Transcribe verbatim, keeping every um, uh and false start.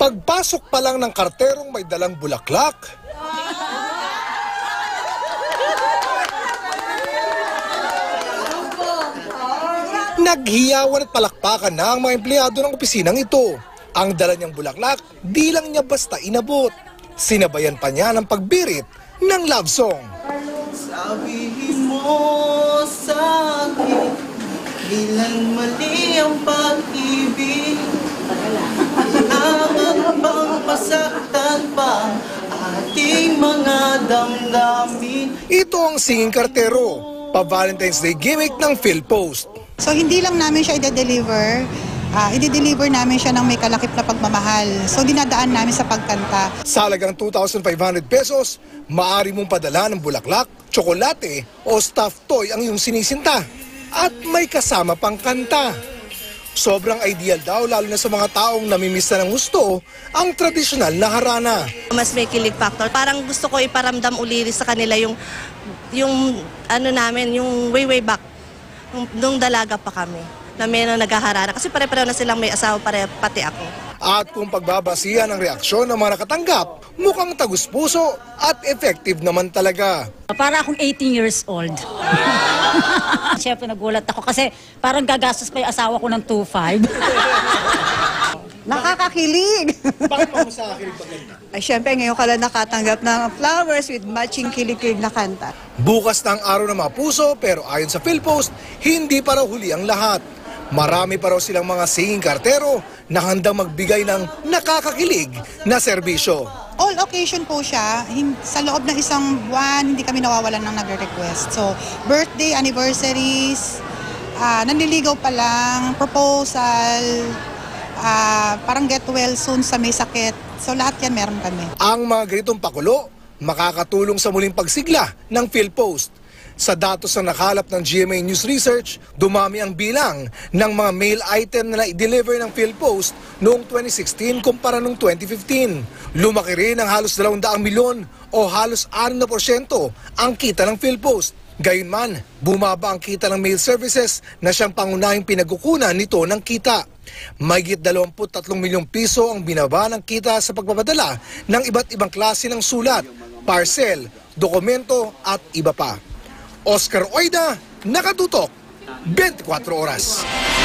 Pagpasok pa lang ng karterong may dalang bulaklak, naghiyawan at palakpakan na ang mga empleyado ng opisinang ito. Ang dala niyang bulaklak, di lang niya basta inabot. Sinabayan pa niya ng pagbirit ng love song. Sabihin mo sa akin, ilan mali ang pag-ibig. Kailangan bang masaktan pa ating mga damdamin? Ito ang singing kartero, pa-Valentine's Day gimmick ng PhilPost. So hindi lang namin siya i-deliver, uh, i-deliver namin siya ng may kalakip na pagmamahal. So dinadaan namin sa pagkanta. Sa halagang two thousand five hundred pesos, maaari mong padala ng bulaklak, tsokolate o stuffed toy ang iyong sinisinta. At may kasama pang kanta. Sobrang ideal daw lalo na sa mga taong namimiss na ng gusto ang tradisyonal na harana. Mas may kilig factor. Parang gusto ko iparamdam uli sa kanila yung, yung ano namin, yung way way back. Nung dalaga pa kami, na meron naghaharana. Kasi pare-pareho na silang may asawa, pare, pati ako. At kung pagbabasihan ang reaksyon ng mga nakatanggap, mukhang tagus-puso at effective naman talaga. Para akong eighteen years old. Siyempre nagulat ako kasi parang gagastos pa yung asawa ko ng two five. Nakakakilig! Bakit mo sa akin pagkanta? Ay, syempre ngayon ka lang nakatanggap ng flowers with matching kilig-kilig na kanta. Bukas na ang araw ng mga puso pero ayon sa PhilPost, hindi pa raw huli ang lahat. Marami pa raw silang mga singing kartero na handang magbigay ng nakakakilig na serbisyo. All occasion po siya, hin- sa loob ng isang buwan, hindi kami nawawalan ng nagre-request. So, birthday, anniversaries, uh, nanliligaw pa lang, proposal, uh, parang get well soon sa may sakit. So, lahat yan meron kami. Ang mga ganitong pakulo, makakatulong sa muling pagsigla ng PhilPost. Sa datos na nakalap ng G M A News Research, dumami ang bilang ng mga mail item na na-deliver ng PhilPost noong twenty sixteen kumpara noong twenty fifteen. Lumaki rin ng halos dalawang daang milyon o halos anim na porsyento ang kita ng PhilPost. Gayunman, bumaba ang kita ng mail services na siyang pangunahing pinagkukunan nito ng kita. Mahigit dalawampu't tatlong milyong piso ang binaba ng kita sa pagpapadala ng iba't ibang klase ng sulat, parcel, dokumento at iba pa. Oscar Oida, nakatutok, twenty-four oras.